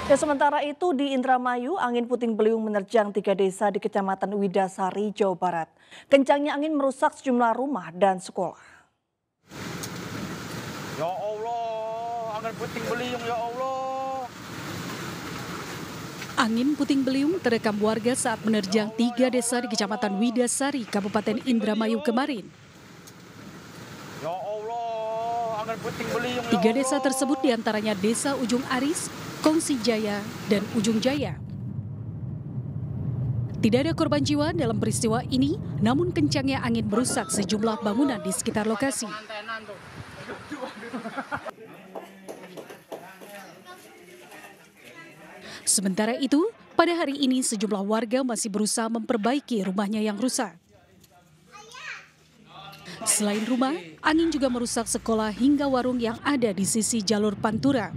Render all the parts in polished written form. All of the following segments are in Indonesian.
Ya, sementara itu di Indramayu, angin puting beliung menerjang 3 desa di Kecamatan Widasari, Jawa Barat. Kencangnya angin merusak sejumlah rumah dan sekolah. Ya Allah, angin puting beliung ya Allah. Angin puting beliung terekam warga saat menerjang 3 desa di Kecamatan Widasari, Kabupaten Indramayu kemarin. Ya Allah, angin puting beliung ya 3 desa tersebut diantaranya Desa Ujung Aris, Kongsi Jaya, dan Ujung Jaya. Tidak ada korban jiwa dalam peristiwa ini, namun kencangnya angin merusak sejumlah bangunan di sekitar lokasi. Sementara itu, pada hari ini sejumlah warga masih berusaha memperbaiki rumahnya yang rusak. Selain rumah, angin juga merusak sekolah hingga warung yang ada di sisi jalur Pantura.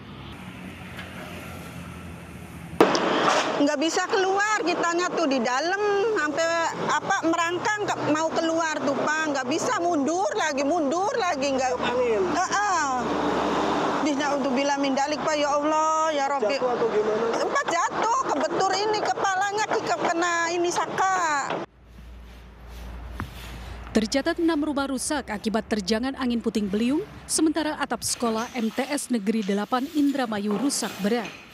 Nggak bisa keluar, kitanya tuh di dalam sampai merangkang mau keluar tuh Pak, nggak bisa mundur lagi nggak. Bismillahirrahmanirrahim mindalik Pak, ya Allah ya Rabbi. Jatuh atau gimana? Jatuh, kebetur ini kepalanya kena ini saka. Tercatat 6 rumah rusak akibat terjangan angin puting beliung, sementara atap sekolah MTS Negeri 8 Indramayu rusak berat.